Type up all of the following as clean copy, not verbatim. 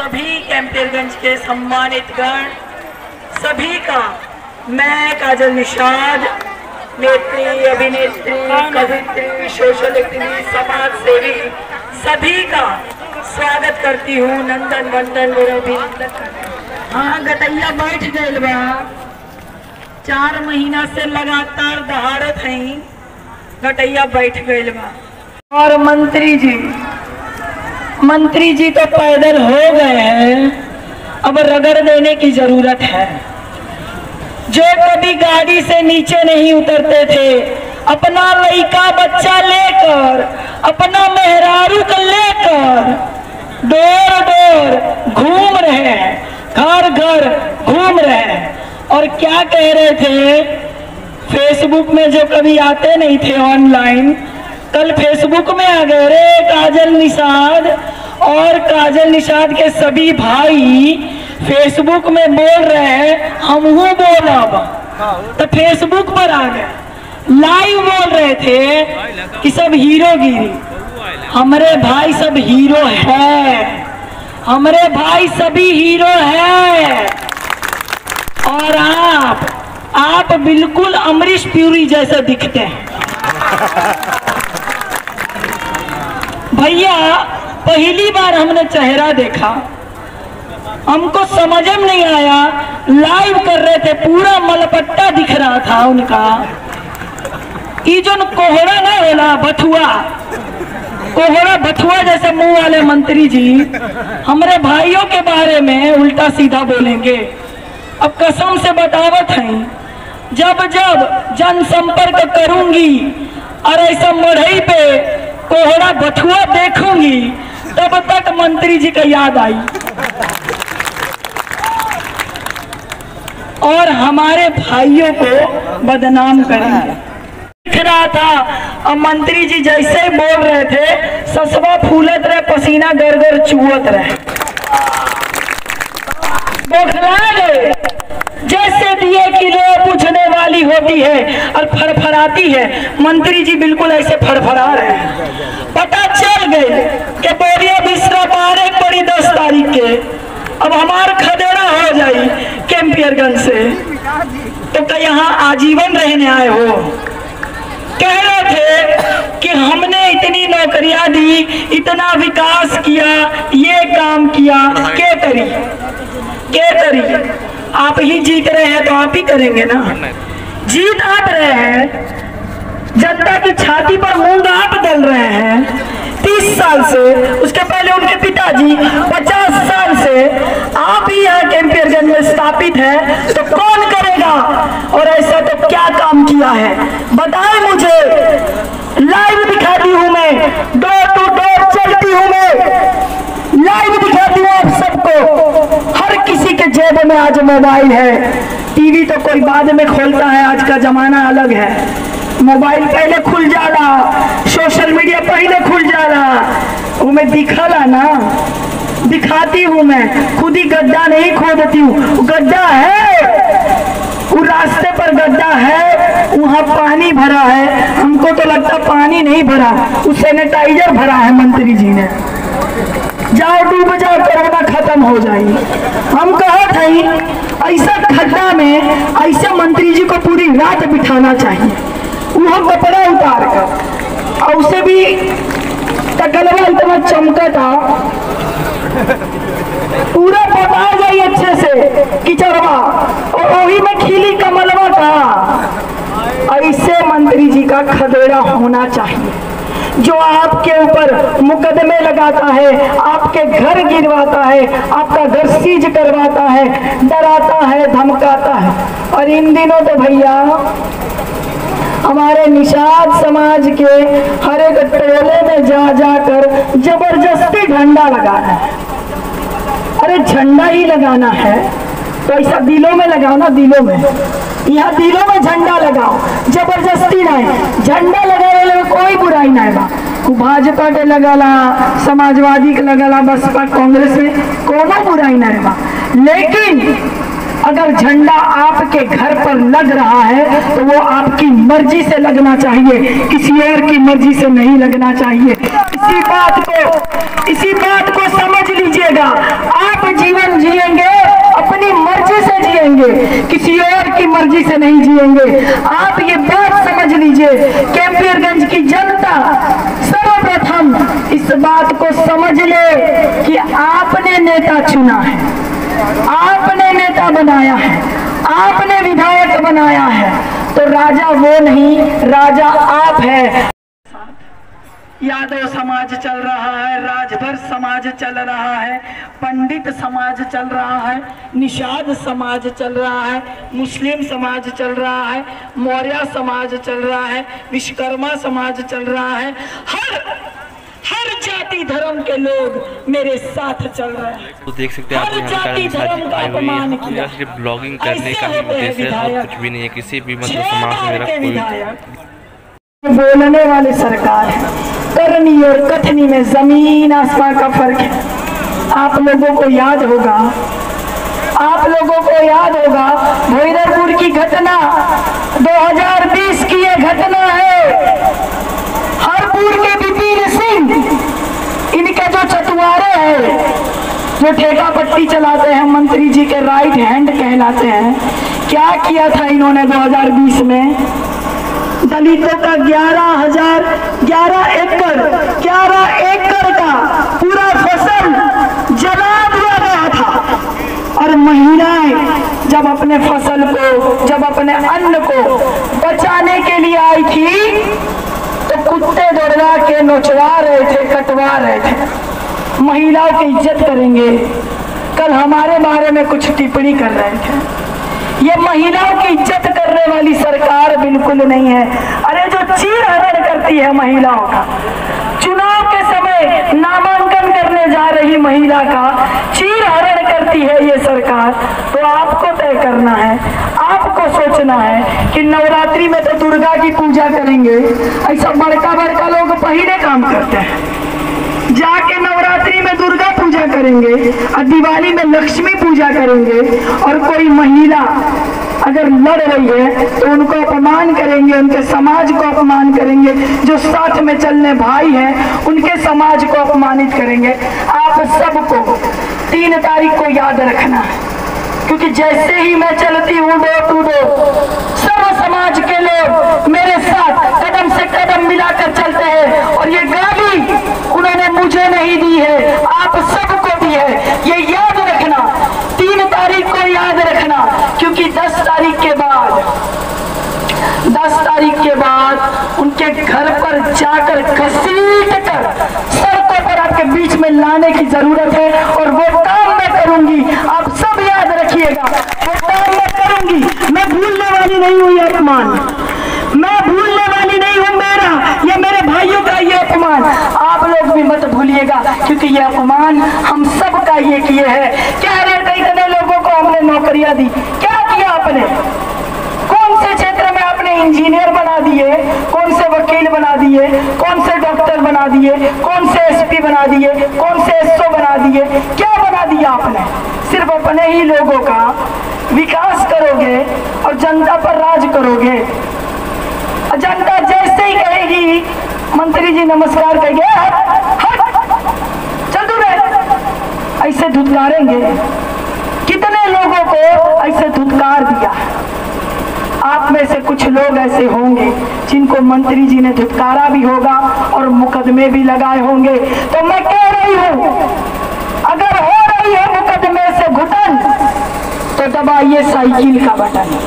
सभी कैंपियरगंज के सम्मानित गण, सभी का मैं काजल निषाद, नेत्री, अभिनेत्री, कवित्री, सोशल एक्टिविस्ट, समाज सेवी, सभी का स्वागत करती हूँ। नंदन वंदन मेरा अभिनंदन। हाँ, गटैया बैठ गए बा, 4 महीना से लगातार दहाड़त हैं, गटैया बैठ गए बा। और मंत्री जी तो पैदल हो गए हैं, अब रगड़ देने की जरूरत है। जो कभी गाड़ी से नीचे नहीं उतरते थे, अपना लड़का बच्चा लेकर, अपना मेहरारू को लेकर दौड़ दौड़ घूम रहे हैं, घर घर घूम रहे हैं। और क्या कह रहे थे, फेसबुक में जो कभी आते नहीं थे ऑनलाइन, कल फेसबुक में आ गए रे काजल निषाद। और काजल निषाद के सभी भाई फेसबुक में बोल रहे हैं हम वो बोला, तो फेसबुक पर आ गए, लाइव बोल रहे थे कि सब हीरोगिरी। हमारे भाई सब हीरो है, हमारे भाई सभी हीरो है। और आप बिल्कुल अमरीश पुरी जैसे दिखते हैं भैया। पहली बार हमने चेहरा देखा, हमको समझ में नहीं आया, लाइव कर रहे थे, पूरा मलपट्टा दिख रहा था उनका। ये जो कोहरा ना होला बथुआ, कोहरा बथुआ जैसे मुंह वाले मंत्री जी हमारे भाइयों के बारे में उल्टा सीधा बोलेंगे। अब कसम से बतावत हैं, जब जब जनसंपर्क करूंगी और ऐसा मढ़ई पे कोहरा बथुआ देखूंगी, तब तक मंत्री जी का याद आई। और हमारे भाइयों को बदनाम करेंगे। दिख रहा था, अब मंत्री जी जैसे ही बोल रहे थे, ससवा फूलत रहे, पसीना गरगर चुवत रहे, बौखला गए। जैसे दिए की लो बुझने वाली होती है और फड़फड़ाती है, मंत्री जी बिल्कुल ऐसे फड़फड़ा रहे हैं। पता चल गए कि बोरिया बिस्रा बारे पड़ी 10 तारीख के, अब हमार खदेड़ा हो जाई कैंपियरगंज से, तो क्या यहाँ आजीवन रहने आए हो? कह रहे थे कि हमने इतनी नौकरियां दी, इतना विकास किया, ये काम किया, क्या करी? आप ही जीत रहे हैं तो आप ही करेंगे ना। जीत आप रहे हैं, जनता की छाती पर मूंग आप दल रहे हैं 30 साल से। उसके पहले उनके पिताजी 50 साल से आप ही यहाँ कैंपियरगंज में स्थापित है, तो कौन करेगा? और ऐसा तो क्या काम किया है बताएं मुझे। लाइव दिखाती हूँ मैं, डोर टू डोर चलती हूँ मैं, लाइव दिखाती हूँ आप सबको। हर किसी के जेब में आज मोबाइल है, टीवी तो कोई बाद में खोलता है, आज का जमाना अलग है। मोबाइल पहले खुल जाला, सोशल मीडिया पहले खुल जाला, वो मैं दिखला ना, दिखाती हूँ मैं। खुद ही गड्ढा नहीं खोदती हूँ, गड्ढा है, वो रास्ते पर गड्ढा है, वहाँ पानी भरा है। हमको तो लगता पानी नहीं भरा, वो सैनिटाइजर भरा है मंत्री जी ने। जाओ डूब जाओ, कोरोना खत्म हो जाएगी। हम कहा था ऐसा खड्डा में ऐसे मंत्री जी को पूरी रात बिठाना चाहिए, वो कपड़ा उतार कर, और उसे भी तकलवा इतना चमका था, पूरा पता जाए अच्छे से किचड़वा, और वही में खिली कमलवा था। ऐसे मंत्री जी का खदेड़ा होना चाहिए, जो आपके ऊपर मुकदमे लगाता है, आपके घर गिरवाता है, आपका घर सीज करवाता है, डराता है, धमकाता है। और इन दिनों तो भैया हमारे निषाद समाज के हर एक टोले में जा जाकर जबरदस्ती झंडा लगाना है। अरे झंडा ही लगाना है तो ऐसा दिलों में लगाओ ना, दिलों में, यहाँ दिलों में झंडा लगाओ, जबरदस्ती नहीं। झंडा लगाने में कोई बुराई नहीं बा, भाजपा के लगाला, समाजवादी के लगाला, बसपा कांग्रेस में कोनो बुराई नहीं बा। लेकिन अगर झंडा आपके घर पर लग रहा है तो वो आपकी मर्जी से लगना चाहिए, किसी और की मर्जी से नहीं लगना चाहिए। इसी बात को समझ लीजिएगा। आप से नहीं जिएंगे। आप ये बात समझ लीजिए, कैंपियरगंज की जनता सर्वप्रथम इस बात को समझ ले कि आपने नेता चुना है, आपने नेता बनाया है, आपने विधायक बनाया है, तो राजा वो नहीं, राजा आप है। यादव समाज चल रहा है, राजभर समाज चल रहा है, पंडित समाज चल रहा है, निषाद समाज चल रहा है, मुस्लिम समाज चल रहा है, मौर्य समाज चल रहा है, विश्वकर्मा समाज चल रहा है। हर जाति धर्म के लोग मेरे साथ चल रहे हैं। तो देख सकते हैं आप यहाँ पर सिर्फ ब्लॉगिंग करने का ही उद्देश्य है और कुछ भी नहीं है। किसी भी मतलब समाज में मेरा कोई बोलने वाले सरकार है, करनी और कथनी में जमीन आसमान का फर्क है। आप लोगों को याद होगा, आप लोगों को याद होगा भैरवपुर की घटना, 2020 की ये घटना है। हरपुर के विपिन सिंह, इनके जो चतुआरे हैं, जो ठेका पट्टी चलाते हैं, मंत्री जी के राइट हैंड कहलाते हैं, क्या किया था इन्होंने 2020 में? दलितों का 11 एकड़ का पूरा फसल जला दिया गया था। और महिलाएं जब अपने फसल को, जब अपने अन्न को बचाने के लिए आई थी, तो कुत्ते दौड़ा के नोचवा रहे थे, कटवा रहे थे। महिलाओं की इज्जत करेंगे, कल हमारे बारे में कुछ टिप्पणी कर रहे थे। ये महिलाओं की इज्जत करने वाली सरकार बिल्कुल नहीं है। अरे जो चीरहरण करती है महिलाओं का, चुनाव के समय नामांकन करने जा रही महिला का चीरहरण करती है ये सरकार, तो आपको तय करना है, आपको सोचना है कि नवरात्रि में तो दुर्गा की पूजा करेंगे। ऐसा बड़का बड़का लोग पहले काम करते हैं, जाके नवरात्रि में दुर्गा पूजा करेंगे और दिवाली में लक्ष्मी पूजा करेंगे। और कोई महिला अगर लड़ रही है तो उनको अपमान करेंगे, उनके समाज को अपमान करेंगे, जो साथ में चलने भाई हैं उनके समाज को अपमानित करेंगे। आप सबको 3 तारीख को याद रखना है, क्योंकि जैसे ही मैं चलती हूँ डोर टू डोर, सर्व समाज के लोग मेरे साथ कदम से कदम मिलाकर चलते हैं। और ये गाली उन्होंने मुझे नहीं दी है, आप सबको दी है। ये याद रखना, 3 तारीख को याद रखना, क्योंकि 10 तारीख के बाद उनके घर पर जाकर घसीट कर सड़कों पर आपके बीच में लाने की जरूरत है। और वो काम मैं करूंगी, आप सब याद रखिएगा, वो काम मैं करूंगी। मैं भूलने वाली नहीं हूँ ये अपमान, मैं भूलने वाली नहीं हूँ। ये मेरे भाइयों का ये अपमान आप लोग भी मत भूलिएगा, क्योंकि ये अपमान हम सब का ये किए हैं। क्या रहता, इतने लोगों को हमने नौकरियां दी, क्या किया आपने? कौन से क्षेत्र में आपने इंजीनियर बना दिए, कौन से वकील बना दिए, कौन से डॉक्टर बना दिए, कौन से एसपी बना दिए, कौन से एसओ बना दिए? क्या बना दिया आपने? सिर्फ अपने ही लोगों का विकास करोगे और जनता पर राज करोगे। जनता जैसे ही कहेगी मंत्री जी नमस्कार कहेंगे, चल दूर है, ऐसे धुतकारेंगे। कितने लोगों को ऐसे धुतकार दिया। आप में से कुछ लोग ऐसे होंगे जिनको मंत्री जी ने धुतकारा भी होगा और मुकदमे भी लगाए होंगे। तो मैं कह रही हूँ, अगर हो रही है मुकदमे से घुटन, तो दबाइए साइकिल का बटन।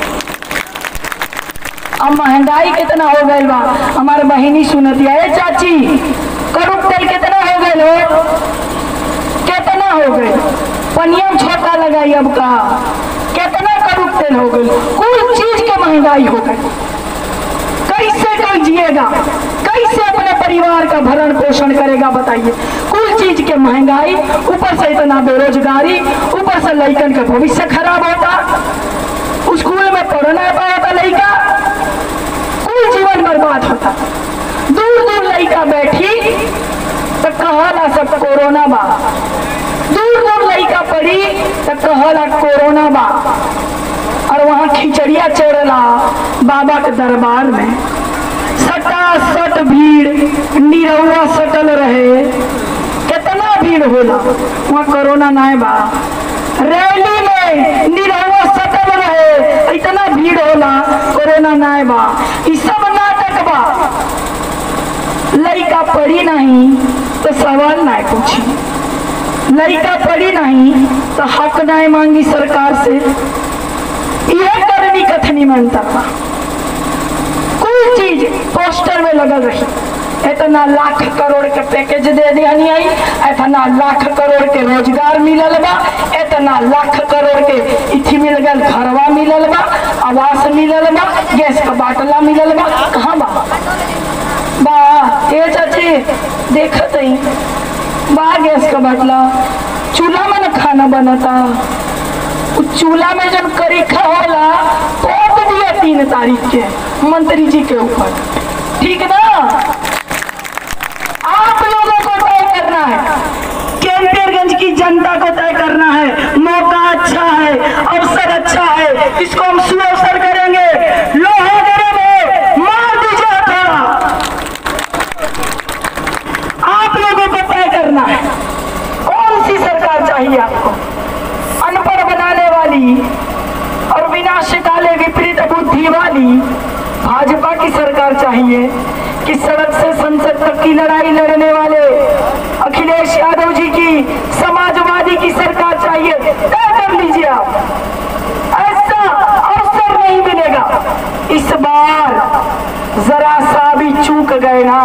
अब महंगाई कितना हो गई बा, हमारे बहिनी सुनती है, चाची कड़ूक तेल कितना हो गए हो, कितना हो गए? पनियम छोटा लगाई अब कहा, कितना कड़ूक तेल हो गई? कुल चीज के महंगाई हो गई। कैसे कोई जिएगा, कैसे अपने परिवार का भरण पोषण करेगा बताइए? कुल चीज के महंगाई, ऊपर से इतना बेरोजगारी, ऊपर से लड़कन का भविष्य खराब होता, स्कूल में पढ़ नहीं पाता लड़का, कुल जीवन बर्बाद होता। दूर दूर लड़का बैठी तो कहला सब कोरोना बा, दूर दूर लड़का पड़ी तो कहला कोरोना बा। और वहाँ खिचड़िया चढ़ला बाबा के दरबार में, सटासट भीड़, निरहुआ सटल रहे, कितना भीड़ होला, वहाँ कोरोना ना बा। रैली में निरहुआ सटल रहे, इतना भीड़ होला, कोरोना नाय बा, ई सब नाटक बा। लड़का पढ़ी नहीं तो सवाल ना पूछी, लड़का पढ़ी नहीं तो हक ना मांगी सरकार से। यह करनी कथनी मनता था, कोई चीज पोस्टर में लगल रही, इतना लाख करोड़ के पैकेज दे दिया नहीं आई, इतना लाख करोड़ के रोजगार मिलल बा, इतना लाख करोड़ के इथी मिल गल, घरवा मिलल बा, आवास मिलल बा, गैस का बाटला मिलल बा, कहाँ बा? ए चाची देखत ही बा गैस का बाटला, चूल्हा में न खाना बनता, चूल्हा में जब करीखा होला पोत दिया 3 तारीख के मंत्री जी के ऊपर, ठीक ना? आप लोगों को तय करना है, कैंपेरगंज की जनता को तय करना है। मौका अच्छा है, अवसर अच्छा है, इसको हम सुअवसर करेंगे। लोहा गरम है, मार दीजिए हथौड़ा। आप लोगों को तय करना है कौन सी सरकार चाहिए आपको, अनपढ़ बनाने वाली और विनाशकाले विपरीत बुद्धि वाली भाजपा की सरकार चाहिए कि सड़क से संसद तक की लड़ाई लड़ने वाले अखिलेश यादव जी की समाजवादी की सरकार चाहिए? तय कर लीजिए आप, ऐसा अवसर नहीं मिलेगा। इस बार जरा सा भी चूक गए ना,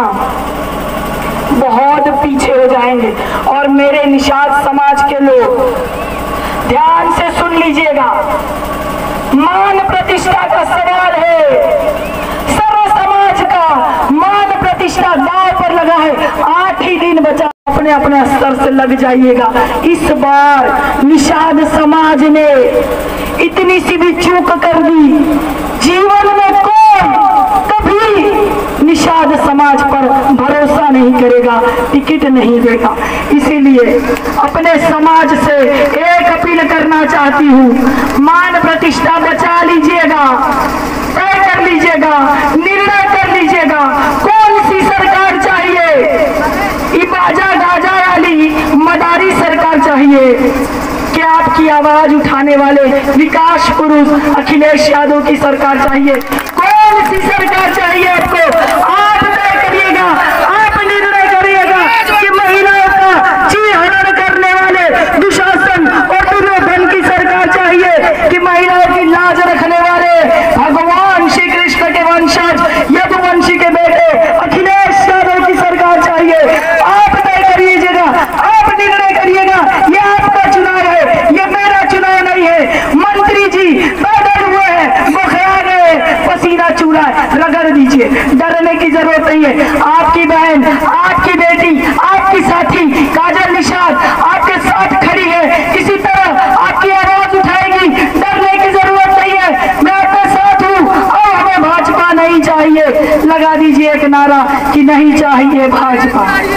बहुत पीछे हो जाएंगे। और मेरे निषाद समाज के लोग ध्यान से सुन लीजिएगा, मान प्रतिष्ठा का सवाल है, सर्व समाज का मान प्रतिष्ठा दांव पर लगा है। 8 ही दिन बचा, अपने अपने स्तर से लग जाइएगा। इस बार निषाद समाज ने इतनी सी भी चूक कर दी, जीवन में कौन कभी निषाद समाज पर भरोसा नहीं करेगा, टिकट नहीं देगा। इसीलिए अपने समाज से एक अपील करना चाहती हूँ, मान प्रतिष्ठा बचा लीजिएगा, तय कर लीजिएगा, निर्णय कर लीजिएगा कौन सी सरकार चाहिए। बाजा गाजा वाली मदारी सरकार चाहिए कि आपकी आवाज उठाने वाले विकास पुरुष अखिलेश यादव की सरकार चाहिए? कौन सी सरकार चाहिए आपको? आप तय करिएगा, आप निर्णय करिएगा कि महिलाओं का चीहरण करने वाले दुशासन और दुर्योधन की सरकार चाहिए कि महिलाओं की लाज रखने वाले भगवान श्री कृष्ण के वंशज यदुवंशी के बेटे अखिलेश यादव की सरकार चाहिए? आप तय करिएगा, आप निर्णय करिएगा। ये आपका चुनाव है, ये मेरा चुनाव नहीं है। मंत्री जी पैदल हुए हैं, बुखरा गए, पसीना चूड़ा रगड़ दीजिए, डरने की जरूरत नहीं है। आपकी बहन, आपकी बेटी, आपकी साथी काजल निषाद आपके साथ खड़ी है, किसी तरह आपकी आवाज उठाएगी, डरने की जरूरत नहीं है। मैं आपके साथ हूँ और हमें भाजपा नहीं चाहिए। लगा दीजिए एक नारा कि नहीं चाहिए भाजपा।